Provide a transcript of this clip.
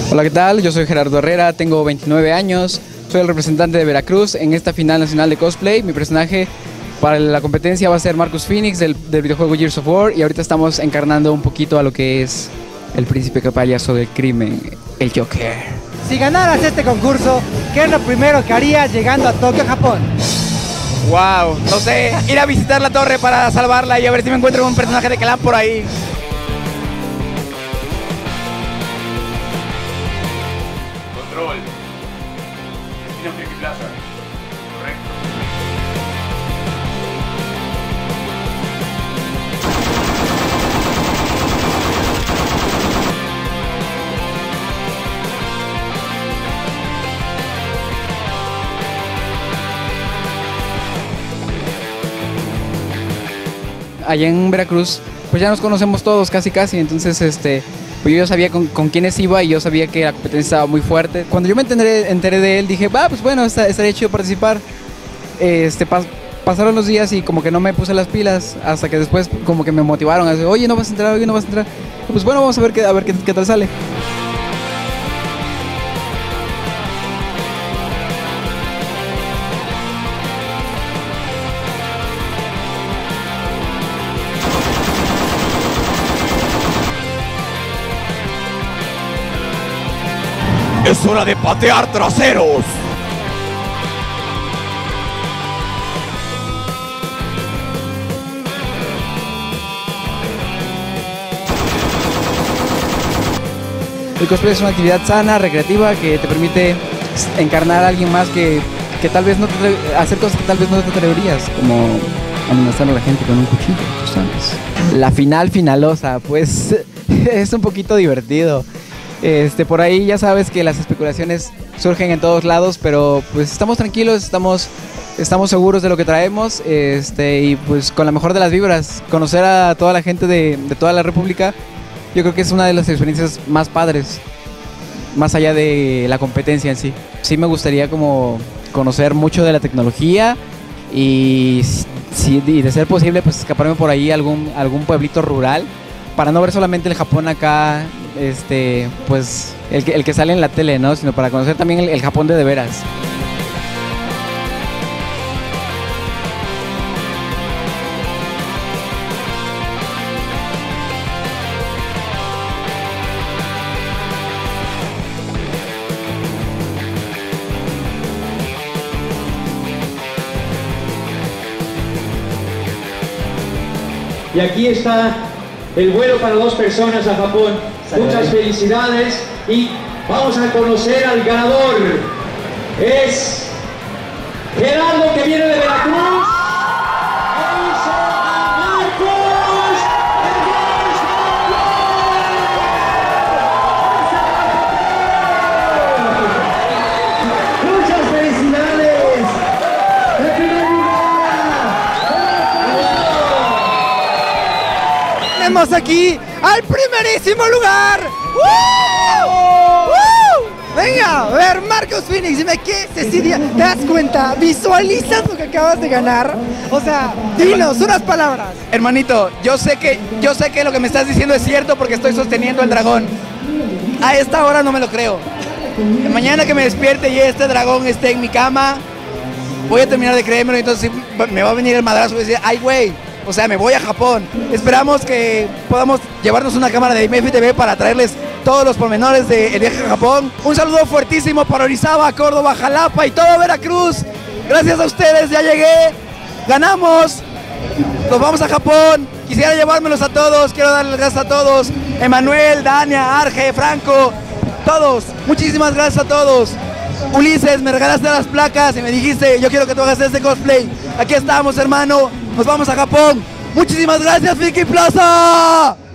Hola, ¿qué tal? Yo soy Gerardo Herrera, tengo 29 años, soy el representante de Veracruz en esta final nacional de cosplay. Mi personaje para la competencia va a ser Marcus Phoenix del videojuego Gears of War, y ahorita estamos encarnando un poquito a lo que es el príncipe payaso del crimen, el Joker. Si ganaras este concurso, ¿qué es lo primero que harías llegando a Tokio, Japón? Wow, no sé, ir a visitar la torre para salvarla y a ver si me encuentro un personaje de clan por ahí. Control. Destino Friki Plaza. Correcto. Allá en Veracruz, pues ya nos conocemos todos casi, entonces pues yo ya sabía con quiénes iba y yo sabía que la competencia estaba muy fuerte. Cuando yo me enteré de él, dije, pues bueno, estaría chido participar. Pasaron los días y como que no me puse las pilas, hasta que después como que me motivaron a decir, oye, no vas a entrar, oye, no vas a entrar. Pues bueno, vamos a ver qué tal sale. ¡Es hora de patear traseros! El cosplay es una actividad sana, recreativa, que te permite encarnar a alguien más que tal vez no hacer cosas que tal vez no te atreverías, como amenazar a la gente con un cuchillo, tú sabes. La finalosa, pues es un poquito divertido. Por ahí ya sabes que las especulaciones surgen en todos lados, pero pues estamos tranquilos, estamos seguros de lo que traemos, y pues con la mejor de las vibras, conocer a toda la gente de toda la República, yo creo que es una de las experiencias más padres, más allá de la competencia en sí. Sí me gustaría como conocer mucho de la tecnología y de ser posible pues escaparme por ahí a algún pueblito rural, para no ver solamente el Japón acá, pues el que sale en la tele, ¿no? Sino para conocer también el Japón de veras. Y aquí está el vuelo para 2 personas a Japón. Muchas felicidades y vamos a conocer al ganador. Es Gerardo, que viene de Veracruz. Muchas felicidades. Tenemos aquí al primerísimo lugar. ¡Woo! Venga, a ver, Marcus Phoenix, dime qué se siente. ¿Te das cuenta? ¿Visualizas lo que acabas de ganar? O sea, dinos unas palabras. Hermanito, yo sé que lo que me estás diciendo es cierto porque estoy sosteniendo el dragón. A esta hora no me lo creo. Mañana que me despierte y este dragón esté en mi cama, voy a terminar de creérmelo, entonces me va a venir el madrazo y decir, ay güey, o sea, me voy a Japón. Esperamos que podamos llevarnos una cámara de MFTV para traerles todos los pormenores del viaje a Japón. Un saludo fuertísimo para Orizaba, Córdoba, Jalapa y todo Veracruz. Gracias a ustedes, ya llegué, ganamos, nos vamos a Japón. Quisiera llevármelos a todos, quiero darles gracias a todos. Emanuel, Dania, Arge, Franco, todos. Muchísimas gracias a todos. Ulises, me regalaste las placas y me dijiste, yo quiero que tú hagas este cosplay. Aquí estamos, hermano, nos vamos a Japón. Muchísimas gracias, Friki Plaza.